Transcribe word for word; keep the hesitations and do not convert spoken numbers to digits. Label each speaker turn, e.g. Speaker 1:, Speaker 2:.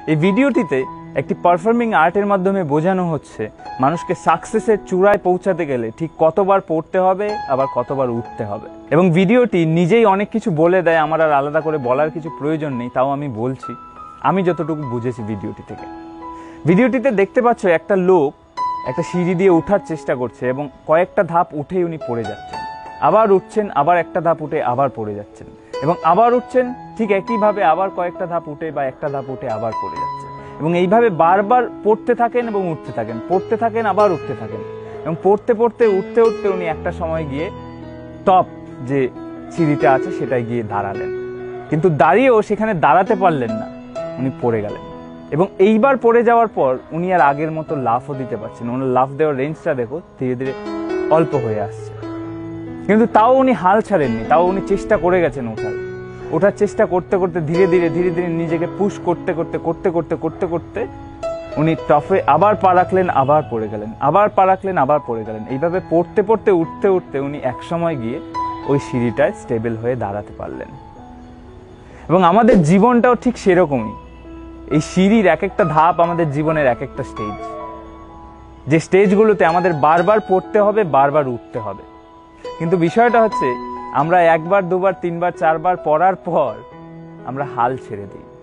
Speaker 1: এই ভিডিওটিতে একটি পারফর্মিং আর্টের মাধ্যমে বোঝানো হচ্ছে মানুষকে সাকসেসের চূড়ায় পৌঁছাতে গেলে ঠিক কতবার পড়তে হবে আবার কতবার উঠতে হবে। এবং ভিডিওটি নিজেই অনেক কিছু বলে দেয়, আমার আর আলাদা করে বলার কিছু প্রয়োজন নেই, তাও আমি বলছি আমি যতটুকু বুঝেছি ভিডিওটি থেকে। ভিডিওটিতে দেখতে পাচ্ছ একটা লোক একটা সিঁড়ি দিয়ে ওঠার চেষ্টা করছে এবং কয়েকটা ধাপ উঠেই উনি পড়ে যাচ্ছেন, আবার উঠছেন, আবার একটা ধাপ উঠে আবার পড়ে যাচ্ছেন এবং আবার উঠছেন, ঠিক একইভাবে আবার কয়েকটা ধাপ উঠে বা একটা ধাপ উঠে আবার পড়ে যাচ্ছেন এবং এইভাবে বারবার পড়তে থাকেন এবং উঠতে থাকেন, পড়তে থাকেন আবার উঠতে থাকেন এবং পড়তে পড়তে উঠতে উঠতে উনি একটা সময় গিয়ে টপ যে সিঁড়িটা আছে সেটাই গিয়ে দাঁড়ালেন, কিন্তু দাঁড়িয়েও সেখানে দাঁড়াতে পারলেন না, উনি পড়ে গেলেন। এবং এইবার পড়ে যাওয়ার পর উনি আর আগের মতো লাফও দিতে পারছেন, ওনার লাফ দেওয়ার রেঞ্জটা দেখো ধীরে ধীরে অল্প হয়ে আসছে, কিন্তু তাও উনি হাল ছাড়েননি, তাও উনি চেষ্টা করে গেছেন ওঠার ওঠার চেষ্টা করতে করতে ধীরে ধীরে ধীরে ধীরে নিজেকে পুশ করতে করতে করতে করতে করতে করতে উনি টপে আবার পা রাখলেন, আবার পড়ে গেলেন, আবার পা রাখলেন, আবার পড়ে গেলেন। এইভাবে পড়তে পড়তে উঠতে উঠতে উনি এক সময় গিয়ে ওই সিঁড়িটায় স্টেবল হয়ে দাঁড়াতে পারলেন। এবং আমাদের জীবনটাও ঠিক সেরকমই, এই সিঁড়ির এক একটা ধাপ আমাদের জীবনের এক একটা স্টেজ, যে স্টেজগুলোতে আমাদের বারবার পড়তে হবে, বারবার উঠতে হবে। কিন্তু বিষয়টা হচ্ছে আমরা একবার দুবার তিনবার চারবার পড়ার পর আমরা হাল ছেড়ে দিই।